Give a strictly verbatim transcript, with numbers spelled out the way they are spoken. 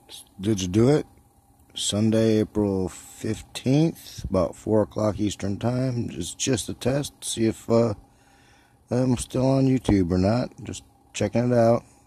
Did you do it? Sunday, April fifteenth, about four o'clock Eastern Time. Just, just a test, see if uh, I'm still on YouTube or not. Just checking it out.